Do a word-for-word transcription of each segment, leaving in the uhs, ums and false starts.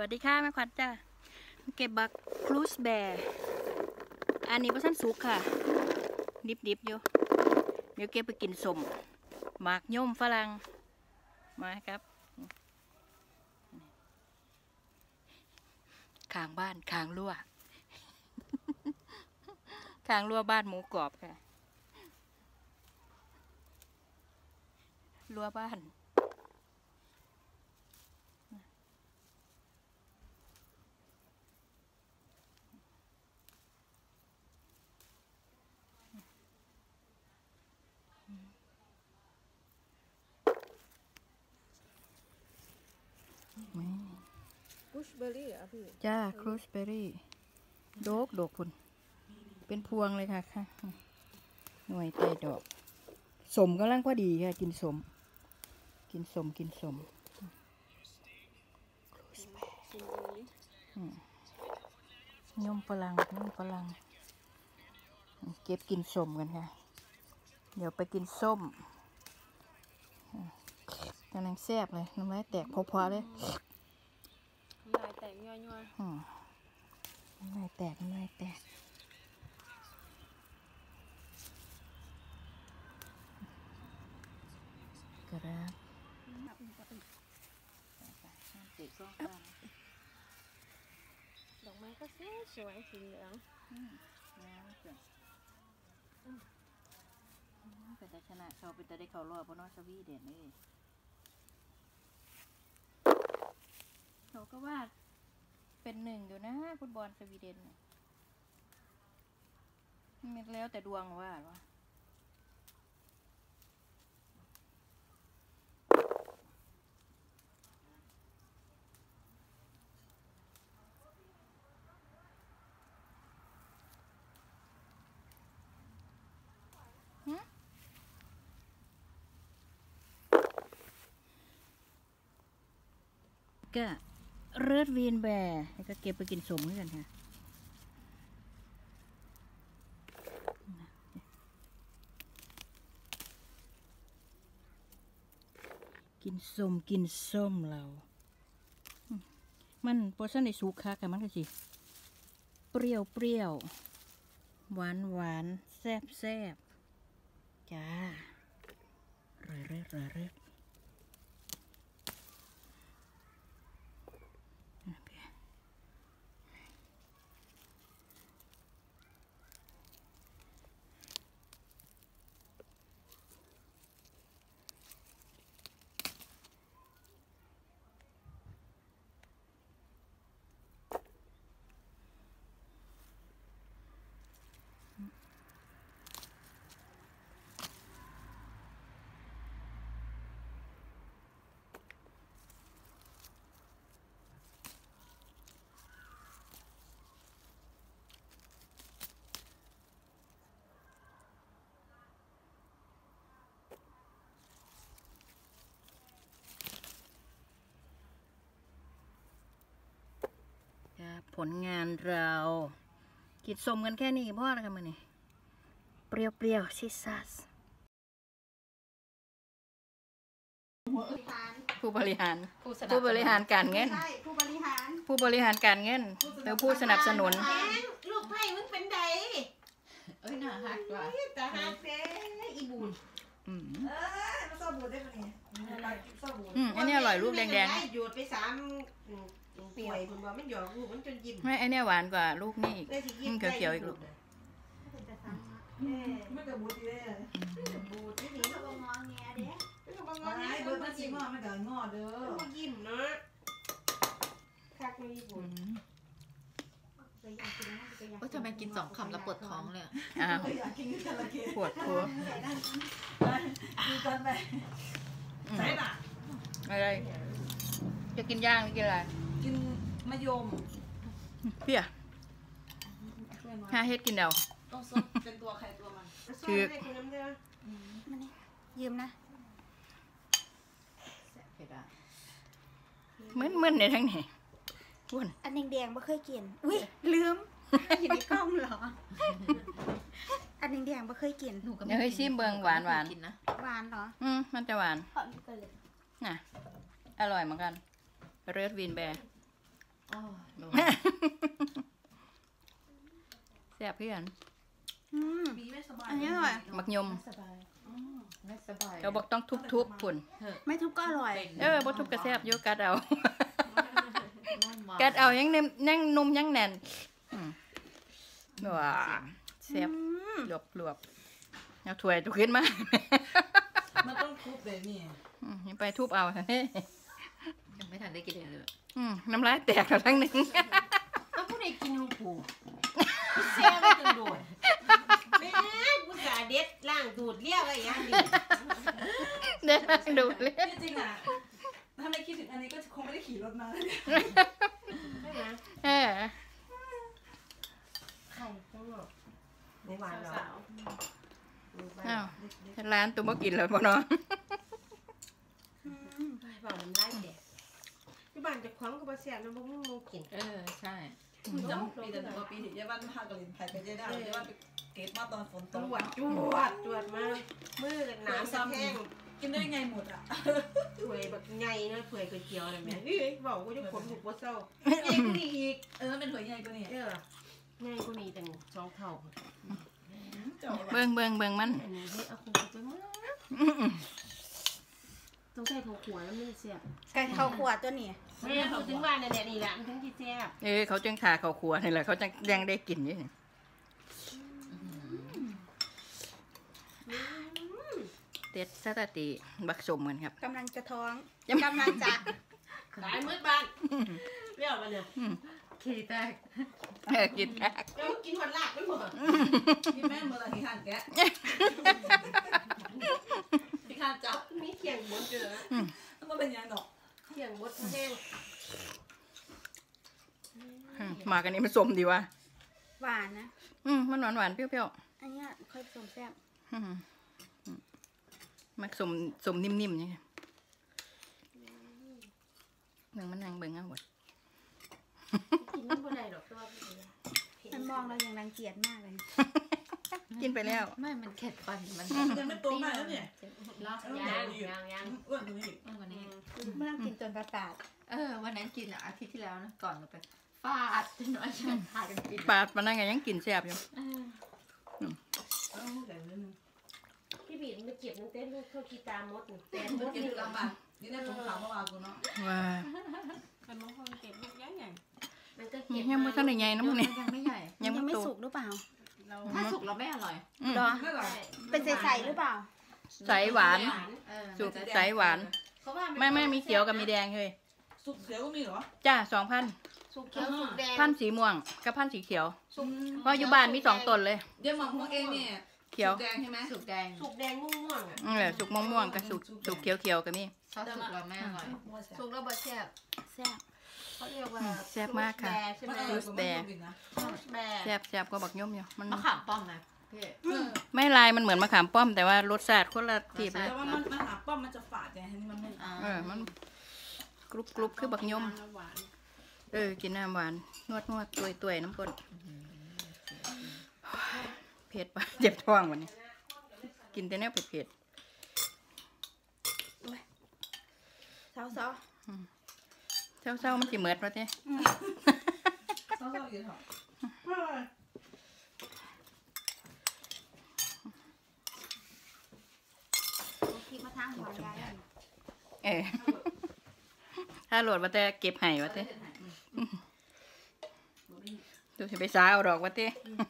วัสดีค่ะแม่ขวัญจ้าเก็บบักครูสแบร์อันนี้พระท่านสุกค่ะดิบๆอยู่เดี๋ยวเก็บไปกินสมหมากย่อมฝรั่งมาครับข้างบ้านข้างรั้วข้างรั้วบ้านหมูกรอบค่ะรั้วบ้านครูสเบอร์รี่อ่ะพี่จ้าครูสเบอร์รี่โดกโดกคุณเป็นพวงเลยค่ะค่ะหน่วยไต่ดอกสมกำลังพอดีค่ะกินสมกินสมกินสมยมฝรั่งยมฝรั่งเก็บกินสมกันค่ะเดี๋ยวไปกินส้มกำลังแซ่บเลยน้ำลายแตกพอๆเลยน้ำลายแตกย่อยๆน้ำลายแตกน้ำลายแตกกระดาษดอกไม้ก็สวยสวยสีเหลืองเป็นแต่ชนะเขาเป็นแต่ได้เขารอบเพราะน้องสวีเด่นเลยเขาก็ว่าเป็นหนึ่งอยู่นะฟุตบอลสวีเดนมันแล้วแต่ดวงว่าวะก็เลือดวีนแบร์ก็เก็บไปกินสมเหมือนกันค่ะกินส้มกินส้มเรามันโปรชั่นในสุกค่ะกันมันก็สิเปรี้ยวเปรี้ยวหวานหวานแซ่บแซ่บจ้าเรื่อยเรื่อยเรื่อยเรื่อยผลงานเรากินสมกันแค่นี้พ่อแล้วกันมาเนี่ยเปรี้ยวๆซิซัสผู้บริหารผู้บริหารการเงินผู้บริหารผู้บริหารการเงินแล้วผู้สนับสนุนลูกไผ่มึงเป็นใดเอ้ยน่าฮักว่ะแต่ฮักเด้อีบูนอืมเออมาซอบูนได้ปะเนี่ยซอบูนอืมอันนี้อร่อยรูปแดงๆหยดไปสามเปียกคุณบอกมันหยอกลูกมันจนยิ้มไม่ไอเนี้ยหวานกว่าลูกนี่อีกมันเขียวๆอีกลูกมันจะบูดเลยบูดที่นี่มันก็งอแงเด้มันก็งอแงเบิดมันสิงอมันก็งอเด้อมันยิ้มเนาะคักมีบุญว่าทำไมกินสองคำแล้วปวดท้องเลยอ้าวปวดหัวกินกันไปใส่ละอะไรจะกินย่างหรือกินอะไรกินมะยมเพี่ยห้าเฮ็ดกินเดาต้องซดเป็นตัวใครตัวมันคือยืมนะเหมือนเหมือนในทั้งนี้อ้วนอันแดงๆไม่เคยกินอุ้ยลืมอยู่ในกล้องเหรออันแดงๆไม่เคยกินเดี๋ยวให้ชิมเบิงหวานหวานนะหวานเหรออืมมันจะหวานน่ะอร่อยเหมือนกันเรดวินแบร์อ๋อแซ่บเพื่อนอืมมีไม่สบายอันนี้อร่อยบักยมไม่สบายไม่สบายเราบอกต้องทุบๆพุ่นไม่ทุบก็อร่อยเออบ่ทุบกระแซ่บอยู่กัดเอานุ่มมากกัดเอายังเนมยังนุ่มยังแน่นอืมว้าแซ่บอืมรวบรวบเอาถ้วยตุกขึ้นมามันต้องทุบเลยนี่อืมยังไปทุบเอาเฮ้ยยังไม่ทันได้กินเลยอืมน้ำลายแตกแล้วทั้งหนึงเอาผู้ใดกินของกูแซ่บไม่จนโดนแม่กูสาเด็ดล่างดูดเรียกอะไรอย่างนี้เด้ดูเลยจริงๆอ่ะถ้าไม่คิดถึงอันนี้ก็คงไม่ได้ขี่รถมาเลยใช่ไหมเออไข่ข้างนอกไม่หวานหรออ้าวร้านตัวบ่กินแล้วบ่เนาะเปล่าน้ำลายแตกที่บ้านจะคว้างกับแซ่บน้ำมันมูกินเออใช่จำปีแต่หนึ่งปีที่ยาบ้านพากระลินไผ่ไปเจ๊ได้ยาบ้านไปเกตมาตอนฝนตตกรวจจวดจวดมามือกับน้ำแห้งกินได้ไงหมดอ่ะถวยแบบไงนะถวยก๋วยเตี๋ยวอะไรแบบนี้บอกว่าจะขนบุกว่าเศร้าไงกูนี่อีกเออเป็นถั่วใหญ่กว่านี่เออไงกูนี่แต่สองเท่าเบิ่งเบิ่งเบิ่งมันอันนี้ให้เอาคงจะมาต้องใส่ถั่วขัวแล้วมันเสียบไก่ข้าวขวดตัวนี้แม่พูดถึงว่าเนี่ยนี่แหละมันถึงที่แซ่บเออเขาจังขาเขาครัวนี่แหละเขาจังยังได้กินอยู่นี่เด็ดสตติบักสมกันครับกำลังจะท้องยังกำลังจะตายมืดบ้านเปรี้ยวมันเนี่ยขี้แตกเออกินแรกแล้วกินหัวลากไม่หมดพี่แม่เมื่อไรที่หันแกะพี่ข้าจับมีเขียงบดเจอแล้วก็เป็นยังดอกเขียงบดแห้งอืมมากันนี้มันสมดีว่ะหวานนะอืมมันหวานหวานๆเปรี้ยวอันเนี้ยค่อยผสมแซ่บๆอืมอืมมักสมสมนิ่มๆนี่เบิ่งมันนางเบิ่งเอาหมดกินไม่บ่ได้หรอกตัวมันมองเราอย่างรังเกียจมากเลยกินไปแล้วไม่มันเข็ดฟันมันยังไม่โตมากแล้วเนี่ยรอบยังยังยังอ้วนตรงนี้อีกมากกว่านี้ไม่ต้องกินจนประสาทเออวันนั้นกินอ่ะอาทิตย์ที่แล้วนะก่อนเราไปฟาดจนว่าฉันพากันกินปาดมันนั่งไงยังกินแซ่บอยู่เออเอ้าแต่เรื่องนึงพี่บีมันเก็บตั้งแต่ลูกเข้ากีตามดแต่มมันดเก็บนี่อยู่หลังบ้านนี่ได้สงขลาเมื่อวานกูเนาะว้ามันบางคนเก็บลูกใหญ่มันก็ยัเก็งบยังไม่ทันได้ใหญ่นะมึงนี่ยังไม่ใหญ่ยังยังไม่ไม่โตสุกหรือเปล่าถ้าสุกเราไม่อร่อยอืมเหรอไม่หรอเป็นใสๆหรือเปล่าใสหวานเออสุกใสหวานเขาว่าไม่ไม่มีเขียวกับมีแดงเลยสุกเสียวก็มีเหรอจ้าสองพันสุกเขียวสุกแดงพันสีม่วงกับพันสีเขียวสุกเพราะอยู่บ้านมีสองต้นเลยเดี๋ยวหมอพวกเองเนี่ยเขียวแดงใช่ไหมสุกแดงสุกแดงม่วงๆอ่ะอืมแหละสุกม่วงๆกับสุกสุกเขียวๆก็มีถ้าสุกเราไม่อร่อยสุกแล้วบะแซ่บแซ่บเขาเรียกว่าอืมแซ่บมากค่ะใช่ไหมมันอร่อยกว่ามันอีกนะฟรุตแบร์แซ่บแซ่บก็บักย่อมอยู่มันมะขามป้อมนะพี่ไม่ลายมันเหมือนมะขามป้อมแต่ว่ารสชาติคนละทีเลยแต่ว่ามันมันหาป้อมมันจะฝาดไงอันนี้มันไม่อ่าเออมันกรุบกรุบคือบักย่อมหวานเออกินน้ำหวานนวดนวดตุยตุยน้ำก้นเผ็ดปะเจ็บท้องวันนี้ กินแต่เนี้ยเผ็ดเผ็ดเซาเซาเศร้าเศร้าๆมันสิเหมือดวะเจ้เศร้าๆอยู่เถอะพริกมะทางหัวยายเออถ้าโหลดว่าแต่เก็บไห้วะเจ้ดูสิไปสาเอาดอกวะเจ้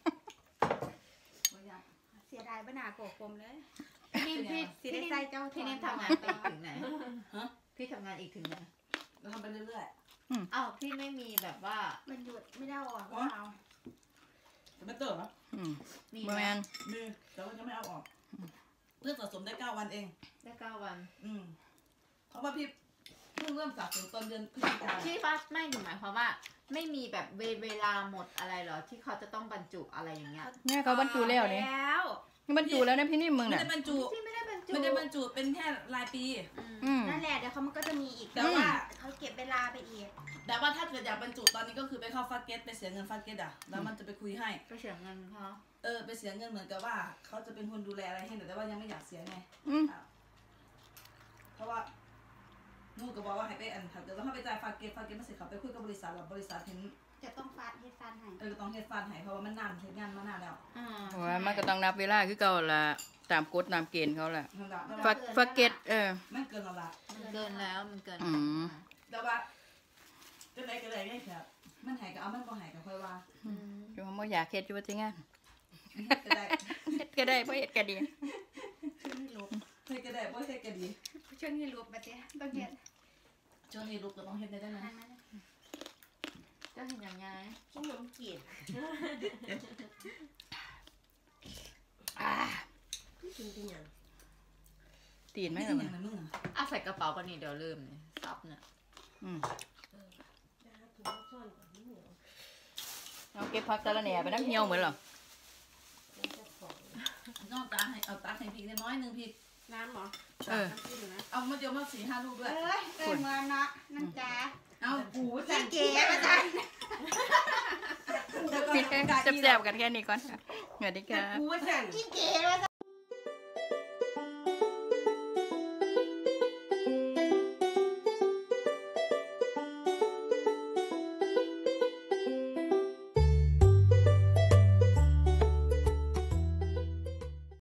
เสียดายบนาโกกลมเลยพี่พี่สิได้ใส่เจ้าพี่นิ่มทอทำดงานไปอีกถึงไหนพี่ทำงานอีกถึงไหนเราทำไปเรื่อยอ้าวพี่ไม่มีแบบว่ามันหยุดไม่ได้ออกก็เอาๆแต่ไม่เติมอ่ะอืมมีบ่ไหมแมนมีแต่ว่าจะไม่เอาออก เพื่อสะสมได้เก้าวันเองได้เก้าวันอืมเพราะว่าพี่เพิ่งเริ่มสะสมตอนเดือนพฤศจิกายนที่ฟ้าไม่หนูหมายความว่า ไม่มีแบบเวเวลาหมดอะไรเหรอที่เขาจะต้องบรรจุอะไรอย่างเงี้ยเนี่ยเขาบรรจุแล้วนี่แล้วนี่บรรจุแล้วนะพี่นี่มึงไม่น่ะได้บรรจุที่ไม่ได้บรรจุไม่ได้บรรจุเป็นแค่รายปีอืมนั่นแหละเดี๋ยวเขามันก็จะมีอีกแต่ว่าเขาเก็บเวลาไปอีกแต่ว่าถ้าเกิดอยากบรรจุตอนนี้ก็คือไปเข้าฟาสเกตไปเสียเงินฟาสเกตอ่ะแล้วมันจะไปคุยให้ไปเสียเงินเขาเออไปเสียเงินเหมือนกับว่าเขาจะเป็นคนดูแลอะไรให้แต่ว่ายังไม่อยากเสียไงอืมเพราะว่านู่นก็บอกว่าให้ไปอันถ้าเกิดว่าเขาไปจ่ายฝากเก็บฝากเก็บมาเสร็จเขาไปคุยกับบริษัทแล้วบริษัทเห็นจะต้องฟาดเฮ็ดฟาดให้เออต้องเฮ็ดฟันให้เพราะว่ามันนานเฮ็ดงานมานานแล้วอ่าว่ามันก็ต้องนับเวลาคือเก่าละตามกฎตามเกณฑ์เขาละนั่นแหละฟักฟักเก็ตเออมันเกินแล้วล่ะมันเกินแล้วมันเกินอืมแต่ว่าจะไหนก็ได้ไงครับมันหายก็เอามันบ่หายก็ค่อยว่าอืมอยู่ว่าบ่อยากเฮ็ดอยู่ว่าสิงานก็ได้เฮ็ดก็ได้บ่เฮ็ดก็ดีช่วงนี้ลบเฮ็ดก็ได้บ่เฮ็ดก็ดีช่วงนี้ลบไปเจ้ต้องเฮ็ดช่วงนี้ลูกก็ต้องเฮ็ดได้ได้ไหมอันนั้นเจ้าเห็นอย่างไงขนมจีนอ่ากินเป็นหยังตีนไหมไม่ล่ะเหมืมัอน นมึงเอาใส่กระเป๋ากันนี่เดี๋ยวลืมเนี่ยซับเนี่ยอืมจะหาถุงซ่อนก่อนนี่เหนียวเอาเก็บผักตะละแหน่ไปน้ำเหี่ยวเหมือนเหรอเป็นเจ้าของนอกจากให้เอาตักให้พี่น้อยนึงพี่น้ำเหรอเออน้ำจิ้มนะเอามาเดียวมาสี่ห้าลูกด้วยเอ้ยเกิดมาเนาะน้ำจ้าเอาปูเก๋เก๋มาจ้าแซ่บๆกันแค่นี้ก่อนค่ะสวัสดีค่ะกูว่าสั่งเก๋มาจ้า